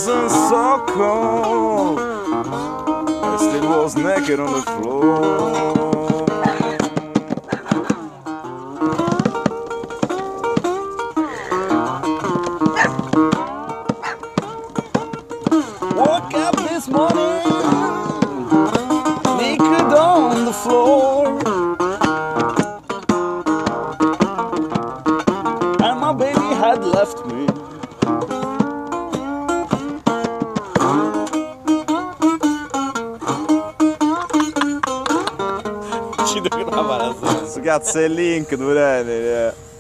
wasn't so cold. I still was naked on the floor. Woke up this morning, naked on the floor, and my baby had left me. Ci devo gravare. Cazzo è il link, Durelli.